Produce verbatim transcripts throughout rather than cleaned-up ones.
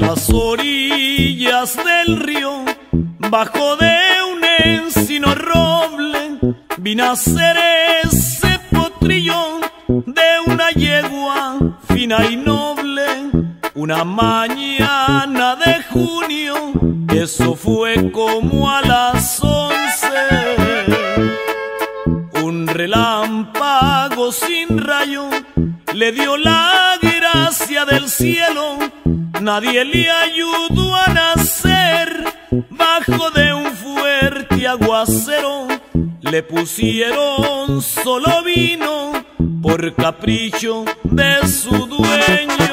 las orillas del río, bajo de un encino roble, vi nacer ese potrillo de una yegua fina y noble. Una mañana de junio, eso fue como a las once, un relámpago sin rayo le dio la gracia del cielo. Nadie le ayudó a nacer bajo de un fuerte aguacero. Le pusieron solo vino por capricho de su dueño.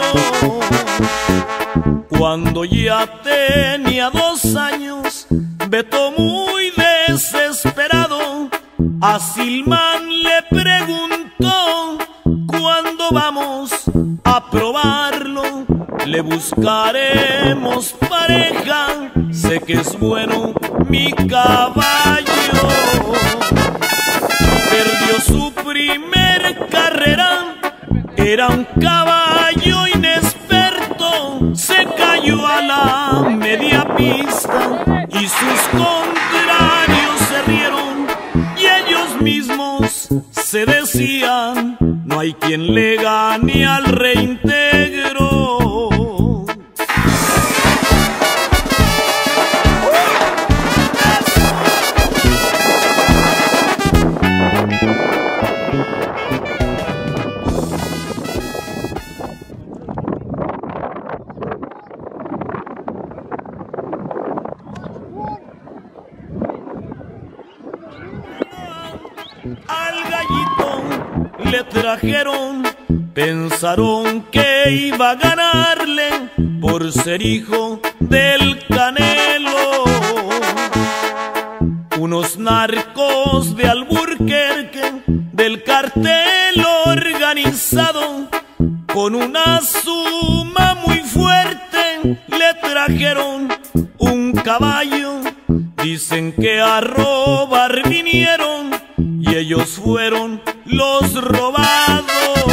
Cuando ya tenía dos años, Beto muy desesperado a Silmán le preguntó: ¿cuándo vamos a probarlo? Le buscaremos pareja, sé que es bueno mi caballo. Perdió su primer carrera, era un caballo inexperto. Se cayó a la media pista y sus contrarios se rieron, y ellos mismos se decían: no hay quien le gane al reintegro. Al gallito le trajeron, pensaron que iba a ganarle por ser hijo del Canelo. Unos narcos de Alburquerque, del cartel organizado, con una suma muy fuerte le trajeron un caballo. Dicen que a robar vinieron y ellos fueron los robados.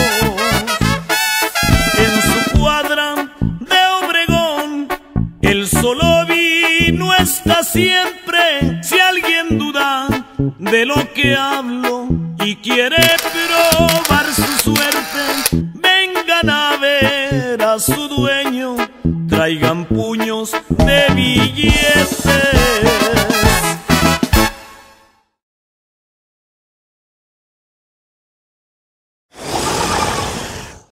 En su cuadra de Obregón, el solo vino está siempre. Si alguien duda de lo que hablo y quiere probar su suerte, vengan a ver a su dueño, traigan puños de billetes.